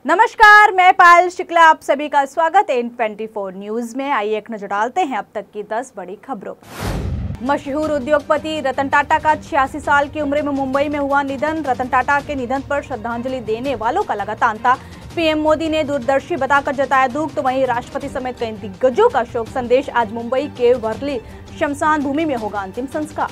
नमस्कार, मैं पायल शुक्ला, आप सभी का स्वागत है N24 न्यूज में। आइए एक नजर डालते हैं अब तक की 10 बड़ी खबरों पर। मशहूर उद्योगपति रतन टाटा का 86 साल की उम्र में मुंबई में हुआ निधन। रतन टाटा के निधन पर श्रद्धांजलि देने वालों का लगा तांता। पीएम मोदी ने दूरदर्शी बताकर जताया दुख, तो वहीं राष्ट्रपति समेत कई दिग्गजों का शोक संदेश। आज मुंबई के वर्ली शमशान भूमि में होगा अंतिम संस्कार।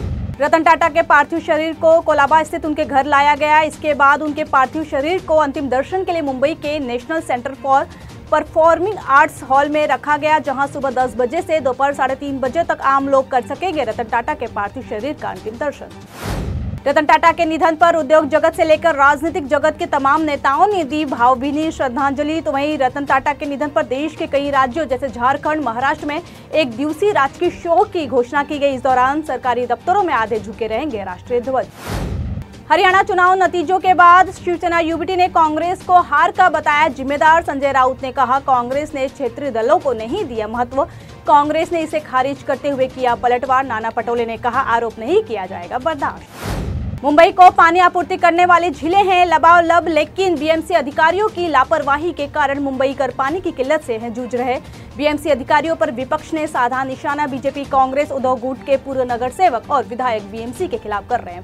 रतन टाटा के पार्थिव शरीर को कोलाबा स्थित उनके घर लाया गया। इसके बाद उनके पार्थिव शरीर को अंतिम दर्शन के लिए मुंबई के national centre for performing arts hall में रखा गया, जहां सुबह 10 बजे से दोपहर 3:30 बजे तक आम लोग कर सकेंगे रतन टाटा के पार्थिव शरीर का अंतिम दर्शन। रतन टाटा के निधन पर उद्योग जगत से लेकर राजनीतिक जगत के तमाम नेताओं ने दी भावभीनी श्रद्धांजलि। तो वहीं रतन टाटा के निधन पर देश के कई राज्यों जैसे झारखंड, महाराष्ट्र में एक दिवसीय राजकीय शोक की घोषणा की गई। इस दौरान सरकारी दफ्तरों में आधे झुके रहेंगे राष्ट्रीय ध्वज। हरियाणा चुनाव नतीजों के बाद शिवसेना यूबीटी ने कांग्रेस को हार का बताया जिम्मेदार। संजय राउत ने कहा, कांग्रेस ने क्षेत्रीय दलों को नहीं दिया महत्व, कांग्रेस ने इसे खारिज करते हुए किया पलटवार। नाना पटोले ने कहा, आरोप नहीं किया जाएगा बर्दाश्त। मुंबई को पानी आपूर्ति करने वाली झीलें हैं लबालब, लेकिन बीएमसी अधिकारियों की लापरवाही के कारण मुंबई कर पानी की किल्लत से हैं जूझ रहे। बीएमसी अधिकारियों पर विपक्ष ने साधा निशाना। बीजेपी, कांग्रेस, उद्धव गुट के पूर्व नगर सेवक और विधायक बीएमसी के खिलाफ कर रहे हैं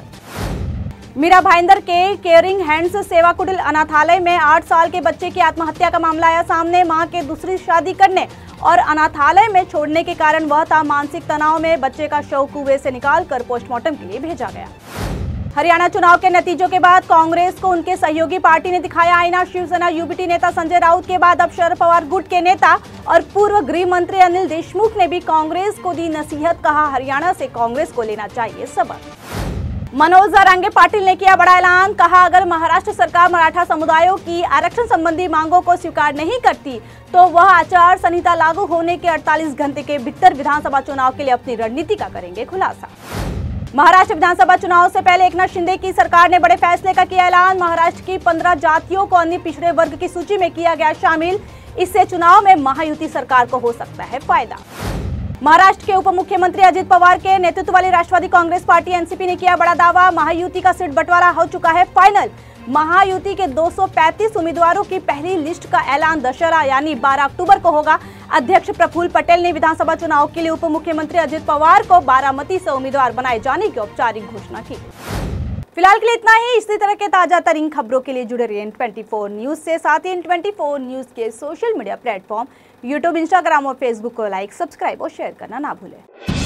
प्रदर्शन। मीरा भाईंदर के केयरिंग हैंड्स सेवा कुटिल अनाथालय में 8 साल के बच्चे की आत्महत्या का मामला आया सामने। मां के दूसरी शादी करने और अनाथालय में छोड़ने के कारण वह था मानसिक तनाव में। बच्चे का शव कुएं से निकालकर पोस्टमार्टम के लिए भेजा गया। हरियाणा चुनाव के नतीजों के बाद कांग्रेस को उनके सहयोगी पार्टी ने दिखाया आईना। शिवसेना यूबीटी नेता संजय राउत के बाद अब शरद पवार गुट के नेता और पूर्व गृह मंत्री अनिल देशमुख ने भी कांग्रेस को दी नसीहत। कहा, हरियाणा से कांग्रेस को लेना चाहिए सबक। मनोज जारंगे पाटिल ने किया बड़ा ऐलान। कहा, अगर महाराष्ट्र सरकार मराठा समुदायों की आरक्षण संबंधी मांगों को स्वीकार नहीं करती तो वह आचार संहिता लागू होने के 48 घंटे के भीतर विधानसभा चुनाव के लिए अपनी रणनीति का करेंगे खुलासा। महाराष्ट्र विधानसभा चुनाव से पहले एकनाथ शिंदे की सरकार ने बड़े फैसले का किया ऐलान। महाराष्ट्र की 15 जातियों को अन्य पिछड़े वर्ग की सूची में किया गया शामिल। इससे चुनाव में महायुति सरकार को हो सकता है फायदा। महाराष्ट्र के उप मुख्यमंत्री अजित पवार के नेतृत्व वाली राष्ट्रवादी कांग्रेस पार्टी एनसीपी ने किया बड़ा दावा। महायुति का सीट बंटवारा हो चुका है फाइनल। महायुति के 235 उम्मीदवारों की पहली लिस्ट का ऐलान दशहरा यानी 12 अक्टूबर को होगा। अध्यक्ष प्रफुल्ल पटेल ने विधानसभा चुनाव के लिए उप मुख्यमंत्री अजित पवार को बारामती से उम्मीदवार बनाए जाने की औपचारिक घोषणा की। फिलहाल के लिए इतना ही। इसी तरह के ताजा तरीन खबरों के लिए जुड़े रहिए N24 न्यूज से। साथ ही N24 न्यूज के social media platform YouTube, Instagram और फेसबुक को लाइक, सब्सक्राइब और शेयर करना ना भूलें।